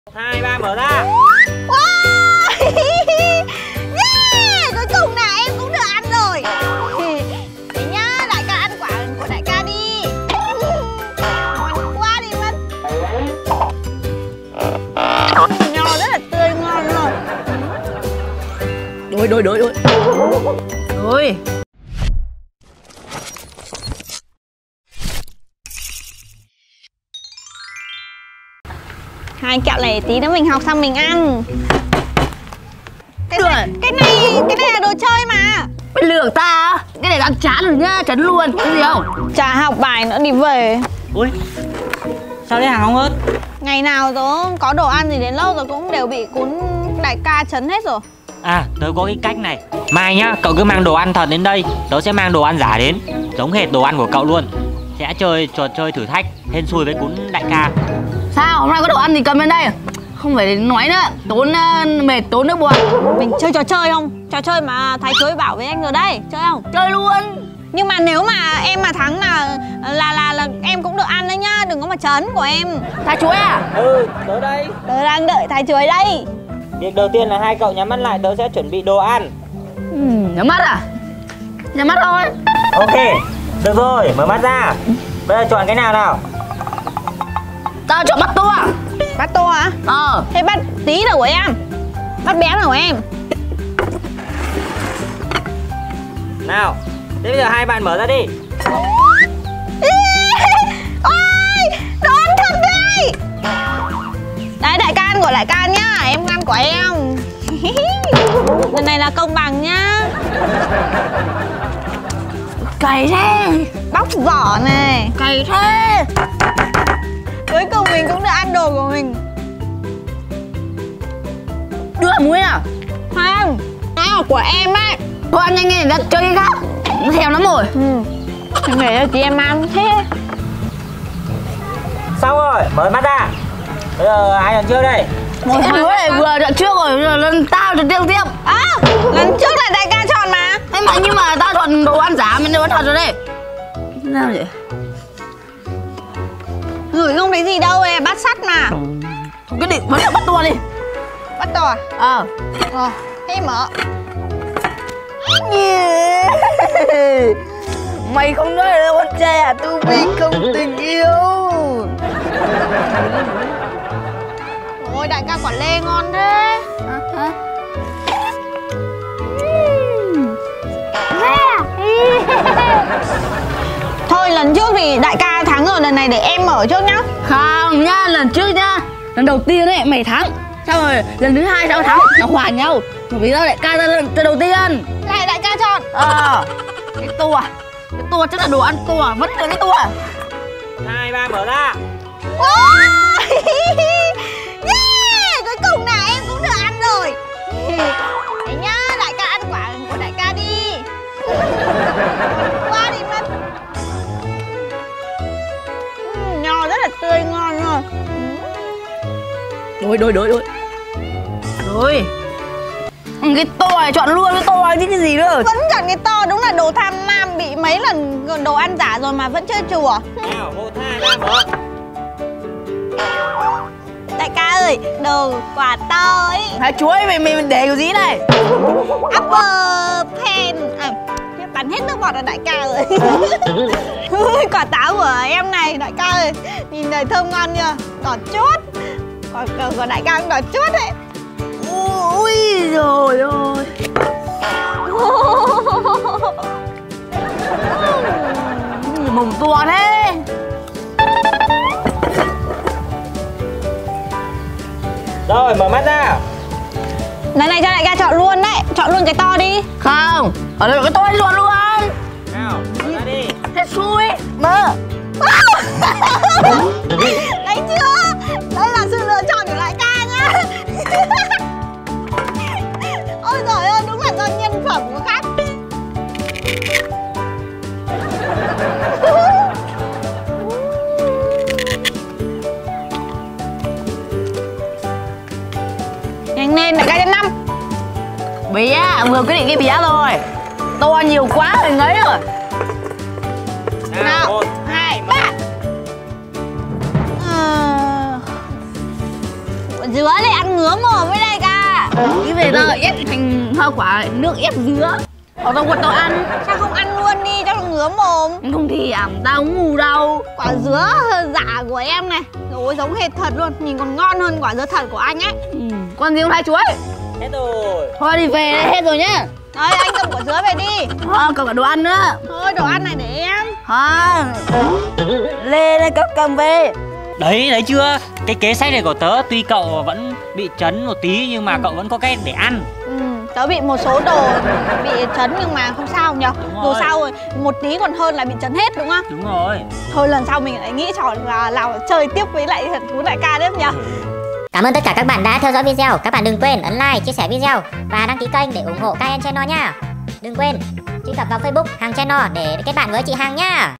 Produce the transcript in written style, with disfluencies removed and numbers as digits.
2, 3 mở ra. Wow. Yeah, cuối cùng là em cũng được ăn rồi. Thế nhá, đại ca ăn quả của đại ca đi. Ngon quá đi mất. Nho rất là tươi ngon rồi. Rồi. Hai kẹo này tí nữa mình học xong mình ăn. Cái này là đồ chơi mà. Mày lừa ta. Cái này ăn chán rồi nhá, chấn luôn. Cái gì không? Chả học bài nữa đi về. Ui, sao đấy hàng không ớt? Ngày nào tớ có đồ ăn gì đến lâu rồi cũng đều bị cún đại ca chấn hết rồi. À, tớ có cái cách này. Mai nhá, cậu cứ mang đồ ăn thật đến đây, tớ sẽ mang đồ ăn giả đến, giống hệt đồ ăn của cậu luôn. Sẽ chơi trò chơi thử thách hên xui với cún đại ca. Sao? Hôm nay có đồ ăn gì cầm lên đây? Không phải nói nữa, tốn mệt, tốn nước bọt. Mình chơi trò chơi không? Trò chơi mà Thái Chuối bảo với anh rồi đây, chơi không? Chơi luôn. Nhưng mà nếu mà em mà thắng là em cũng được ăn đấy nhá, đừng có mà trấn của em. Thái Chuối à? Ừ, tớ đây. Tớ đang đợi Thái Chuối đây. Việc đầu tiên là hai cậu nhắm mắt lại, tớ sẽ chuẩn bị đồ ăn. Nhắm mắt à? Nhắm mắt thôi. Ok, được rồi, mở mắt ra. Bây giờ chọn cái nào nào? Tao chọn bắt to. Bắt to hả? Thế bắt tí nào của em. Bắt bé nào của em. Nào, thế bây giờ hai bạn mở ra đi. Ôi, đồ ăn thật đây. Đấy, đại ca ăn của đại ca nhá, em ăn của em. Lần này là công bằng nhá. Cày thế. Bóc vỏ này. Cày thế. Cuối cùng mình cũng được ăn đồ của mình. Đưa muối nào. Không, nó là của em ấy. Thôi ăn nhanh lên để chơi cái khác. Nó thèm lắm rồi. Em để cho chị em ăn thế. Xong rồi, mở mắt ra. Bây giờ ai lần trước đây? Một đứa này vừa trận trước rồi, giờ lần tao trận tiếp. À, lần trước là đại ca chọn mà. Thế mà nhưng mà tao chọn đồ ăn giả, mình đồ ăn thật rồi đây. Nào vậy? Gửi không thấy gì đâu, này bắt sắt mà. Quyết định vẫn là bắt to đi. Bắt to à? Rồi, thế mở. Mày không nói là con trai à, tu vi không tình yêu. Ôi, đại ca quả lê ngon thế. Thôi lần trước thì đại ca thắng rồi, lần này để em mở trước nhá. Không nhá, lần trước nhá, lần đầu tiên ấy mày thắng, xong rồi lần thứ hai tao thắng, nó hòa nhau. Vì sao đại ca ra lần đầu tiên? Lại đại ca chọn. Cái tua chắc là đồ ăn tua, vẫn là cái tua. 2, 3 mở ra. Yeah, cuối cùng là em cũng được ăn rồi. Đấy nhá, đại ca ăn quả của đại ca đi. Qua đi mất. Nho rất là tươi ngon rồi. Rồi. Cái to này chọn luôn, cái to này chứ cái gì nữa. Vẫn chọn cái to, đúng là đồ tham lam, bị mấy lần đồ ăn giả rồi mà vẫn chưa chùa. Nào, 1, 2, 3 mở. Đại ca ơi, đồ quả to ấy. Thái Chuối mình để kiểu gì này? Apple pen. Bắn hết nước bọt rồi đại ca ơi. Quả táo của em này đại ca ơi. Nhìn này thơm ngon chưa? Đỏ chốt. Của đại ca cũng đỏ chốt đấy. Ui rồi ôi. Mồm to thế. Rồi, mở mắt ra. Lần này cho đại ca chọn luôn đấy. Chọn luôn cái to đi. Không, ở đây cái to luôn luôn. Nào, mở ra đi. Hết xui. Mở. Đấy chưa? Đây là sự lựa chọn của đại ca nhá. Ôi giời ơi, đúng là do nhân phẩm của khách. Nhanh lên, đại ca đến 5. Bé, vừa quyết định cái bé rồi. To nhiều quá rồi ngấy rồi. Nào, 1, 2, 3. dứa này ăn ngứa mồm với đại ca. Đi về tao ép thành hoa quả nước ép dứa. Tao quật tao ăn. Sao không ăn luôn đi cho nó ngứa mồm. Không thì tao không ngủ đâu. Quả dứa giả của em này, ôi giống hệt thật luôn, nhìn còn ngon hơn quả dứa thật của anh ấy. Còn gì không hai chuối? Hết rồi. Thôi đi về đây, hết rồi nhá. Đấy, anh cầm quả dứa về đi. Còn cả đồ ăn nữa. Thôi đồ ăn này để em. Lê đây cầm về. Đấy chưa? Cái kế sách này của tớ tuy cậu vẫn bị chấn một tí nhưng mà cậu vẫn có cách để ăn. Tớ bị một số đồ bị chấn nhưng mà không sao nhở. Dù sao rồi, một tí còn hơn là bị chấn hết đúng không? Đúng rồi. Thôi lần sau mình lại nghĩ trò là nào chơi tiếp với lại thú đại ca đấy nhở. Cảm ơn tất cả các bạn đã theo dõi video. Các bạn đừng quên ấn like, chia sẻ video và đăng ký kênh để ủng hộ KN Channel nha. Đừng quên truy cập vào Facebook Hằng Channel để kết bạn với chị Hằng nha.